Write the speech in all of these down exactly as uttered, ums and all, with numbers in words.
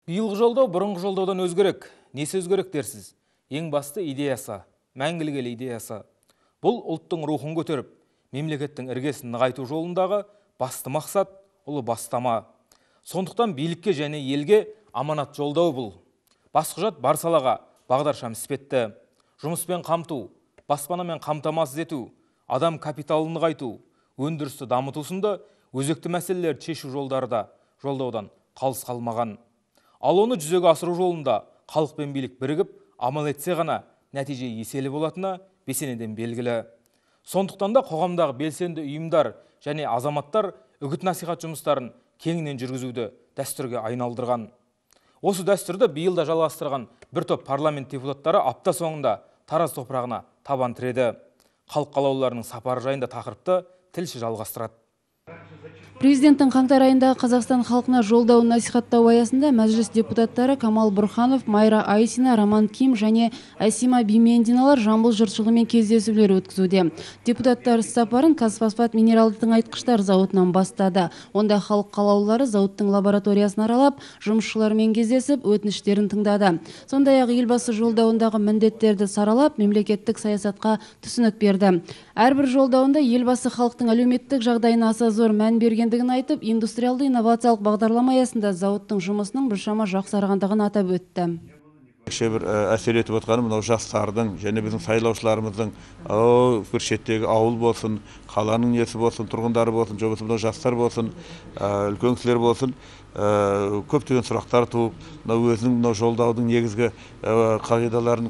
Биылғы жолдау бұрынғы жолдаудан өзгерек. Несі өзгерек дерсіз? Ең басты идеясы, мәңгілік ел идеясы. Бұл ұлттың рухын көтеріп, мемлекеттің іргесін нығайту жолындағы басты мақсат, ұлы бастама. Сондықтан билікке және елге аманат жолдау бұл. Бас құжат бар салаға бағдаршам іспетті. Жұмыспен қамту, баспанамен қамтамасыз ету, адам капиталын нығайту, өндірісті дамыту сынды өзекті мәселелерді шешу жолдары да жолдаудан қалыс қалмаған. Ал оны жүзеге асыру жолында халық пен билік бірігіп, амал етсе ғана нәтиже еселі болатыны бесенеден белгілі. Сондықтан да қоғамдағы белсенді ұйымдар және азаматтар үгіт-насихат жұмыстарын кеңінен жүргізуді дәстүрге айналдырған. Осы дәстүрді биылда жалғастырған бір топ парламент депутаттары апта соңында Тараз топырағына табан тіреді. Халық қалаулыларының сапары жайында тақырыпты тілші жалғастырады. Президенттің қаңтар айында Қазақстан халқына жолдауын насихаттау аясында мәжіліс депутаттары Камал Бұрханов, Майра Айсина, Роман Ким және Асима Бимендиналар жамбыл жұртшылығымен кездесулер өткізуде. Депутаттар іс-сапарын Қазфосфат минералды тыңайтқыштар зауытынан бастады. Онда халық қалаулылары зауыттың лабораториясын аралап, жұмысшылармен кездесіп, өтініштерін тыңдады. Сондай-ақ елбасы жолдауындағы міндеттерді саралап, мемлекеттік саясатқа түсінік берді. Әрбір жолдауында елбасы халықтың әлеуметтік жағдайына аса зор мән бергендігін айтып, индустриалды инновациялық бағдарлама аясында зауыттың жұмысының біршама жақсарғандығын атап өтті. Бір әсер етіп отқаны мынау жастардың және біздің сайлаушыларымыздың бір шеттегі ауыл болсын, қаланың несі болсын, тұрғындары болсын, жобасы мынау жастар болсын, үлкен кісілер болсын, көптеген сұрақтар туып, мынау өзінің мынау жолдаудың негізгі қағидаларын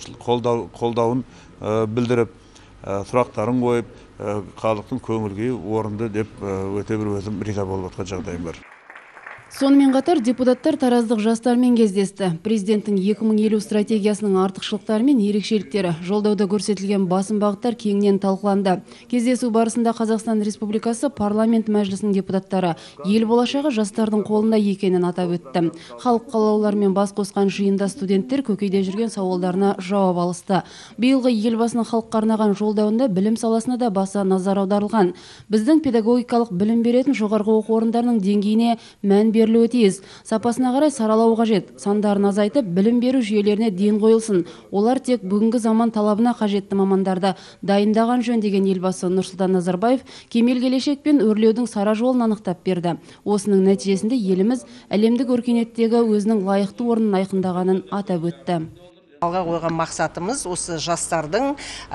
қолдауын білдіріп, сұрақтарын қойып, халықтың көңілге орынды деп өте бір өзім риза болып отқан жағдайым бар. Сонымен қатар депутаттар тараздық жастармен кездесті. Президенттің екі мың елу стратегиясының артықшылықтары мен ерекшеліктері, жолдауда көрсетілген басым бағыттар кеңінен талқыланды. Кездесу барысында Қазақстан Республикасы парламент мәжілісінің депутаттары ел болашағы жастардың қолында екенін атап өтті. Халық қалаулылармен бас қосқан жиында студенттер көкейде жүрген сауалдарына жауап алысты. Биылғы елбасының халыққа арнаған жолдауында білім саласына да баса назар аударылған. Біздің педагогикалық білім беретін жоғарғы оқу орындарының деңгейіне мән берілуі тиіс. Сапасына қарай саралау қажет. Сандарын азайтып, білім беру жүйелеріне ден қойылсын. Олар тек бүгінгі заман талабына қажетті мамандарды дайындаған жөн деген елбасы Нұрсұлтан Назарбаев кемел келешек пен өрлеудің сара жолын анықтап берді. Осының нәтижесінде еліміз әлемдік өркениеттегі өзінің лайықты орнын айқындағанын атап өтті. Алға қойған мақсатымыз осы жастардың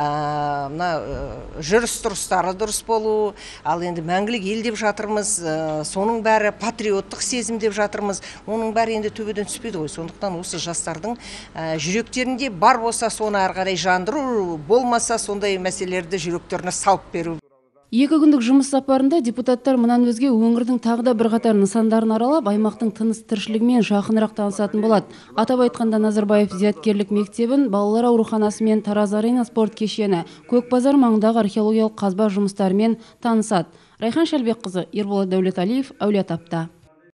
жүріс-тұрыстары дұрыс болу, ал енді мәңгілік ел деп жатырмыз, соның бәрі патриоттық сезім деп жатырмыз, оның бәрі енді төбеден түспейді ғой. Сондықтан осы жастардың жүректерінде бар болса соны ары қарай жандыру, болмаса сондай мәселелерді жүректеріне салып беру. Екі күндік жұмыс сапарында депутаттар мұнан өзге өңірдің тағы да бірқатар нысандарын аралап, аймақтың тыныс тіршілігімен жақынырақ танысатын болады. Атап айтқанда Назарбаев зияткерлік мектебін, балалар ауруханасы мен Тараз Арена спорт кешені, Көкбазар маңындағы археологиялық қазба жұмыстарымен танысады. Райхан Шалбекқызы, Ерболат Дәулеталиев, Әулие-Атапта.